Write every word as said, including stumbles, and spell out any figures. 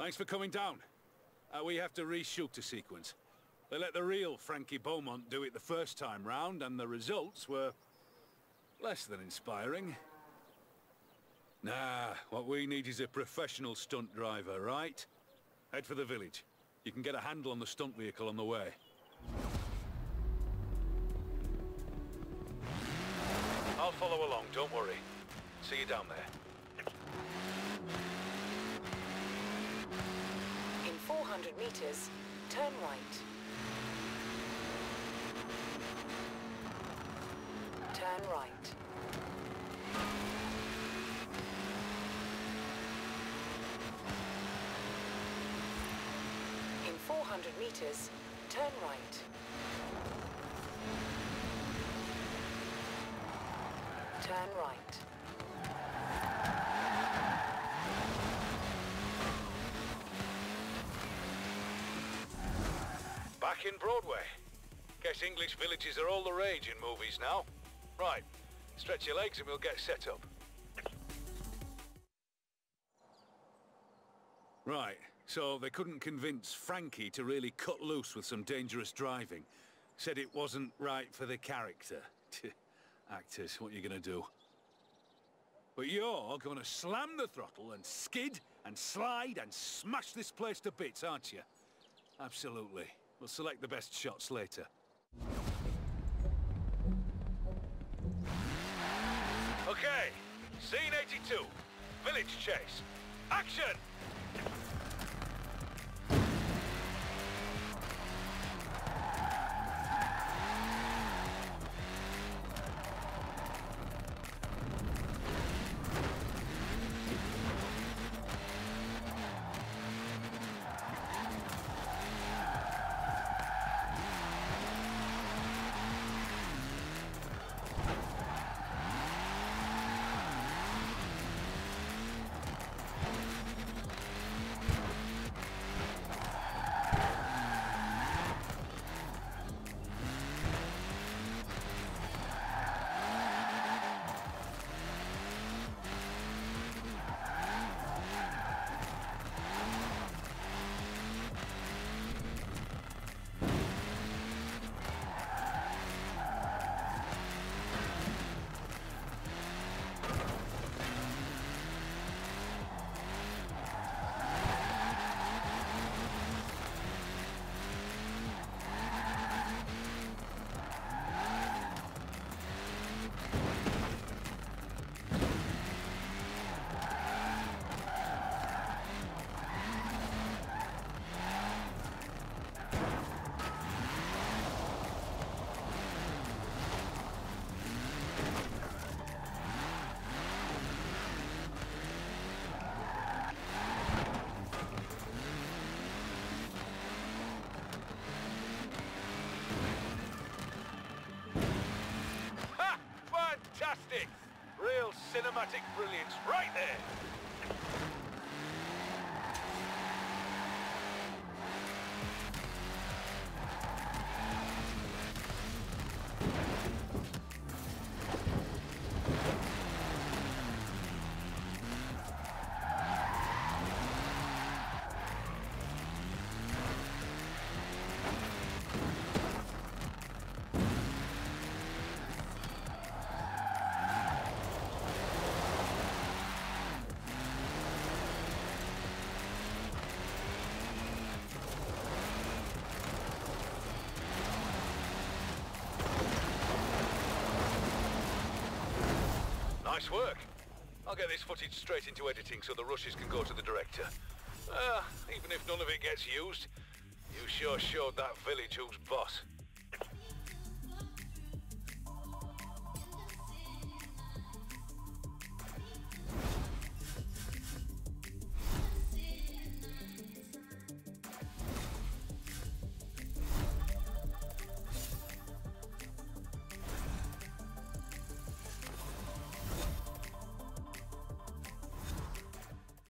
Thanks for coming down. Uh, we have to reshoot the sequence. They let the real Frankie Beaumont do it the first time round, and the results were less than inspiring. Nah, what we need is a professional stunt driver, right? Head for the village. You can get a handle on the stunt vehicle on the way. I'll follow along, don't worry. See you down there. In four hundred meters, turn right. Turn right. In four hundred meters, turn right. Turn right. Back in Broadway. Guess English villages are all the rage in movies now. Right, stretch your legs and we'll get set up. Right, so they couldn't convince Frankie to really cut loose with some dangerous driving. Said it wasn't right for the character. Actors, what are you gonna do? But you're gonna slam the throttle and skid and slide and smash this place to bits, aren't you? Absolutely. We'll select the best shots later. Okay, scene eighty-two. Village chase. Action! Fantastic! Real cinematic brilliance right there! Nice work. I'll get this footage straight into editing so the rushes can go to the director. Uh, even if none of it gets used, you sure showed that village who's boss.